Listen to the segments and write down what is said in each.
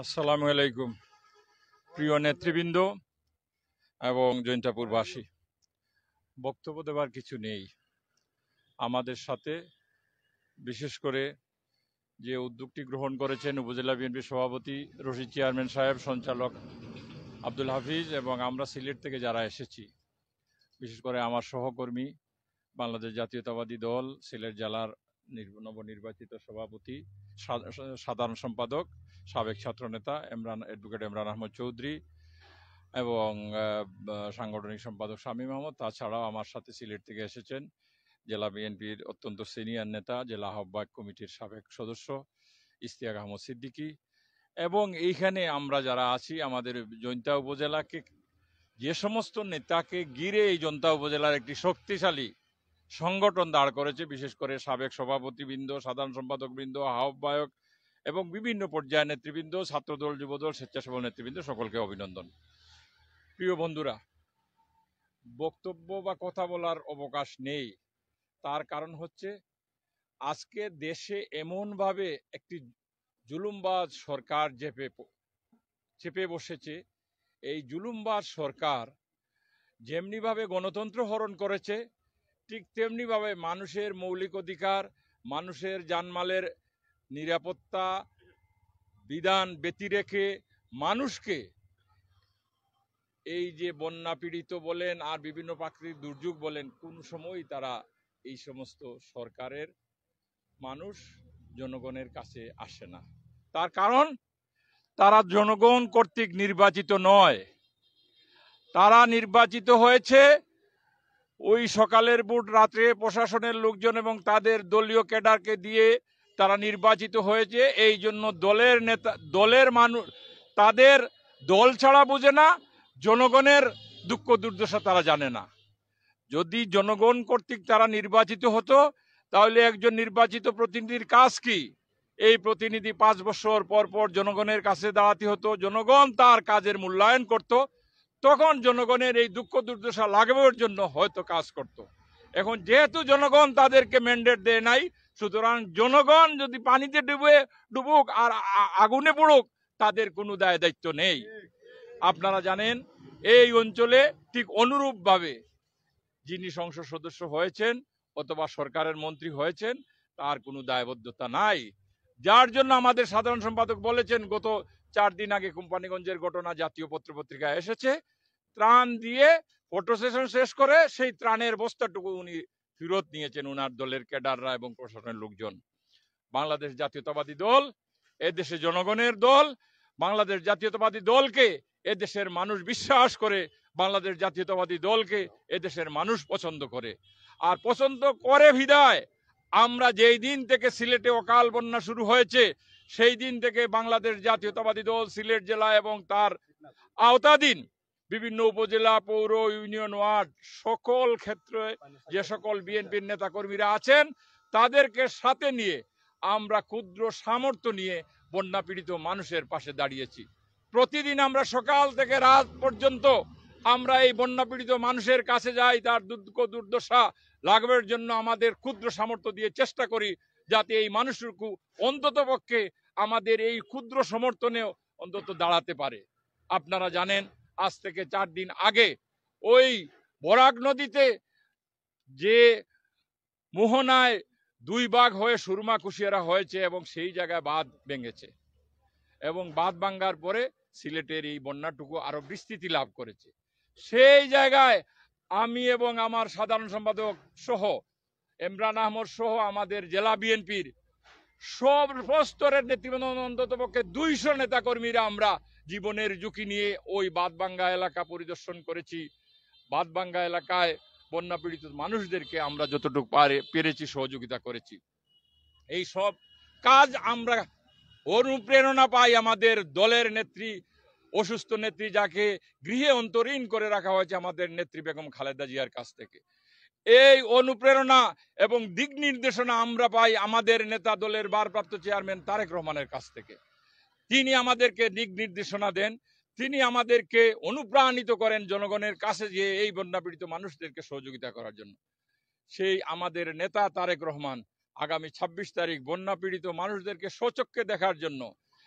আসসালামু আলাইকুম প্রিয় নেতৃবৃন্দ এবং জৈন্তাপুরবাসী। বক্তব্য দেওয়ার কিছু নেই। আমাদের সাথে বিশেষ করে যে উদ্যোগটি গ্রহণ করেছেন উপজেলা বিএনপি সভাপতি রশিদ চেয়ারম্যান সাহেব, সঞ্চালক আব্দুল হাফিজ এবং আমরা সিলেট থেকে যারা এসেছি, বিশেষ করে আমার সহকর্মী বাংলাদেশ জাতীয়তাবাদী দল সিলেট জেলার নবনির্বাচিত সভাপতি, সাধারণ সম্পাদক, সাবেক ছাত্রনেতা অ্যাডভোকেট ইমরান আহমদ চৌধুরী এবং সাংগঠনিক সম্পাদক শামীম আহমদ। তাছাড়াও আমার সাথে সিলেট থেকে এসেছেন জেলা বিএনপির অত্যন্ত সিনিয়র নেতা, জেলা আহ্বায়ক কমিটির সাবেক সদস্য ইশতিয়াক আহমদ সিদ্দিকী, এবং এইখানে আমরা যারা আছি আমাদের জৈন্তা উপজেলাকে যে সমস্ত নেতাকে ঘিরে এই জৈন্তা উপজেলার একটি শক্তিশালী সংগঠন দাঁড় করেছে, বিশেষ করে সাবেক সভাপতিবৃন্দ, সাধারণ সম্পাদকবৃন্দ, আহ্বায়ক এবং বিভিন্ন পর্যায়ের নেতৃবৃন্দ, ছাত্রদল, যুবদল, স্বেচ্ছাসেবক নেতৃবৃন্দ, সকলকে অভিনন্দন। প্রিয় বন্ধুরা, বক্তব্য বা কথা বলার অবকাশ নেই। তার কারণ হচ্ছে আজকে দেশে এমনভাবে একটি জুলুমবাজ সরকার চেপে বসেছে। এই জুলুমবাজ সরকার যেমনিভাবে গণতন্ত্র হরণ করেছে, ঠিক তেমনিভাবে মানুষের মৌলিক অধিকার, মানুষের জানমালের নিরাপত্তা বিধান ব্যতিরেকে মানুষকে এই যে বন্যা পীড়িত বলেন আর বিভিন্ন প্রাকৃতিক দুর্যোগ বলেন, কোন সময়ই তারা এই সমস্ত সরকারের মানুষ জনগণের কাছে আসে না। তার কারণ তারা জনগণ কর্তৃক নির্বাচিত নয়। তারা নির্বাচিত হয়েছে ওই সকালের বুট রাত্রে প্রশাসনের লোকজন এবং তাদের দলীয় ক্যাডারকে দিয়ে তারা নির্বাচিত হয়েছে। এই জন্য দলের নেতা, দলের মানুষ তাদের দল ছাড়া বুঝে না, জনগণের দুঃখ দুর্দশা তারা জানে না। যদি জনগণ কর্তৃক তারা নির্বাচিত হতো তাহলে একজন নির্বাচিত প্রতিনিধির কাজ কি? এই প্রতিনিধি 5 বছর পর পর জনগণের কাছে দাঁড়াতে হতো, জনগণ তার কাজের মূল্যায়ন করত, তখন জনগণের এই দুঃখ দুর্দশা লাঘবের জন্য হয়তো কাজ করত। এখন যেহেতু জনগণ তাদেরকে ম্যান্ডেট দেয় নাই, সুতরাং জনগণ যদি পানিতে ডুবুক আর আগুনে পড়ুক, তাদের কোনো দায় দায়িত্ব নেই। আপনারা জানেন এই অঞ্চলে ঠিক অনুরূপভাবে যিনি সংসদ সদস্য হয়েছেন অথবা সরকারের মন্ত্রী হয়েছেন তার কোনো দায়বদ্ধতা নাই। যার জন্য আমাদের সাধারণ সম্পাদক বলেছেন, গত 4 দিন আগে কোম্পানিগঞ্জের ঘটনা জাতীয় পত্রপত্রিকায় এসেছে, ত্রাণ দিয়ে ফটো সেশন শেষ করে সেই ত্রাণের বস্তাটুকু উনি ফেরত নিয়েছেন, উনার দলের ক্যাডাররা এবং প্রশাসনের লোকজন। বাংলাদেশ জাতীয়তাবাদী দল এদেশে জনগণের দল। বাংলাদেশ জাতীয়তাবাদী দলকে এদেশের মানুষ বিশ্বাস করে, বাংলাদেশ জাতীয়তাবাদী দলকে এদেশের মানুষ পছন্দ করে। আর পছন্দ করে বিধায় আমরা যেই দিন থেকে সিলেটে অকাল বন্যা শুরু হয়েছে সেই দিন থেকে বাংলাদেশ জাতীয়তাবাদী দল সিলেট জেলা এবং তার আওতাধীন বিভিন্ন উপজেলা, পৌর, ইউনিয়ন, ওয়ার্ড সকল ক্ষেত্রে যে সকল বিএনপির নেতাকর্মীরা আছেন তাদেরকে সাথে নিয়ে আমরা ক্ষুদ্র সামর্থ্য নিয়ে বন্যা পীড়িত মানুষের পাশে দাঁড়িয়েছি। প্রতিদিন আমরা সকাল থেকে রাত পর্যন্ত আমরা এই বন্যা পীড়িত মানুষের কাছে যাই, তার দুঃখ দুর্দশা লাঘবের জন্য আমাদের ক্ষুদ্র সামর্থ্য দিয়ে চেষ্টা করি যাতে এই মানুষটুকু অন্তত পক্ষে আমাদের এই ক্ষুদ্র সমর্থনেও অন্তত দাঁড়াতে পারে। আপনারা জানেন আজ থেকে 4 দিন আগে ওই বরাক নদীতে যে মোহনায় 2 ভাগ হয়ে সুরমা কুশিয়ারা হয়েছে এবং সেই জায়গায় বাঁধ ভেঙেছে, এবং বাঁধ ভাঙ্গার পরে সিলেটের এই বন্যাটুকু আরো বিস্তৃতি লাভ করেছে। সেই জায়গায় আমি এবং আমার সাধারণ সম্পাদক সহ ইমরান আহমদ সহ আমাদের জেলা বিএনপির সব স্তরের নেতৃবৃন্দ, অন্তত পক্ষে 200 নেতাকর্মীরা আমরা জীবনের ঝুঁকি নিয়ে ওই বাঁধভাঙ্গা এলাকা পরিদর্শন করেছি। বাঁধভাঙ্গা এলাকায় বন্যা পীড়িত মানুষদেরকে আমরা যতটুকু পেরেছি সহযোগিতা করেছি। এই সব কাজ আমরা অনুপ্রেরণা পাই আমাদের দলের নেত্রী, অসুস্থ নেত্রী যাকে গৃহে অন্তরীণ করে রাখা হয়েছে আমাদের নেত্রী বেগম খালেদা জিয়ার কাছ থেকে। এই অনুপ্রেরণা এবং দিক নির্দেশনা আমরা পাই আমাদের নেতা, দলের ভারপ্রাপ্ত চেয়ারম্যান তারেক রহমানের কাছ থেকে। তিনি আমাদেরকে দিক নির্দেশনা দেন, তিনি আমাদেরকে অনুপ্রাণিত করেন জনগণের কাছে যে এই বন্যা পীড়িত মানুষদেরকে সহযোগিতা করার জন্য। সেই আমাদের নেতা তারেক রহমান আগামী 26 তারিখ বন্যা পীড়িত মানুষদেরকে স্বচক্ষে দেখার জন্য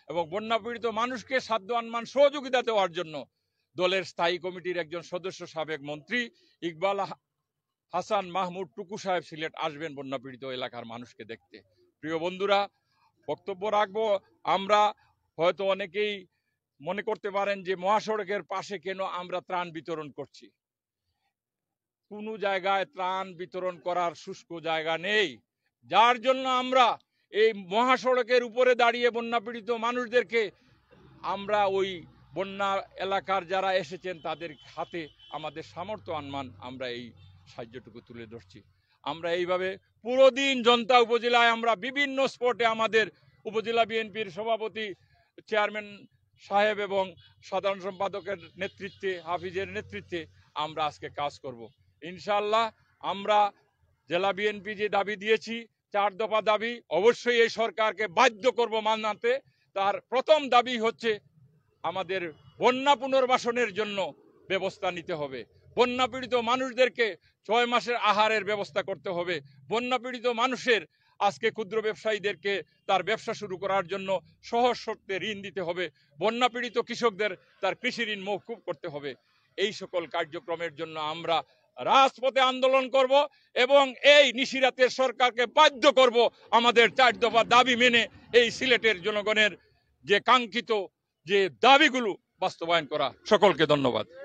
এবং বন্যা পীড়িত মানুষকে সাধ্য আনমান সহযোগিতা দেওয়ার জন্য দলের স্থায়ী কমিটির একজন সদস্য সাবেক মন্ত্রী ইকবাল হাসান মাহমুদ টুকু সাহেব সিলেট আসবেন বন্যা পীড়িত এলাকার মানুষকে দেখতে। প্রিয় বন্ধুরা, বক্তব্য রাখবো। আমরা হয়তো অনেকেই মনে করতে পারেন যে মহাসড়কের পাশে কেন আমরা ত্রাণ বিতরণ করছি। কোনো জায়গায় ত্রাণ বিতরণ করার শুষ্ক জায়গা নেই, যার জন্য আমরা এই মহাসড়কের উপরে দাঁড়িয়ে বন্যা পীড়িত মানুষদেরকে আমরা ওই বন্যা এলাকার যারা এসেছেন তাদের হাতে আমাদের সামর্থ্য আনমান আমরা এই সাহায্যটুকু তুলে ধরছি। আমরা এইভাবে পুরো দিন জনতা উপজেলায় আমরা বিভিন্ন স্পটে আমাদের উপজেলা বিএনপির সভাপতি চেয়ারম্যান সাহেব এবং সাধারণ সম্পাদকের নেতৃত্বে, হাফিজের নেতৃত্বে আমরা আজকে কাজ করব। ইনশাআল্লাহ আমরা জেলা বিএনপি যে দাবি দিয়েছি 4 দফা দাবি, অবশ্যই এই সরকারকে বাধ্য করব মানাতে। তার প্রথম দাবি হচ্ছে আমাদের বন্যা পুনর্বাসনের জন্য ব্যবস্থা নিতে হবে। বন্যা পীড়িত মানুষদেরকে 6 মাসের আহারের ব্যবস্থা করতে হবে। বন্যা পীড়িত মানুষের আজকে ক্ষুদ্র ব্যবসায়ীদেরকে তার ব্যবসা শুরু করার জন্য সহজ শর্তে ঋণ দিতে হবে। বন্যা পীড়িত কৃষকদের তার কৃষি ঋণ মওকুফ করতে হবে। এই সকল কার্যক্রমের জন্য আমরা রাজপথে আন্দোলন করব এবং এই নিশিরাতের সরকারকে বাধ্য করব আমাদের 4 দফা দাবি মেনে এই সিলেটের জনগণের যে কাঙ্ক্ষিত যে দাবিগুলো বাস্তবায়ন করা। সকলকে ধন্যবাদ।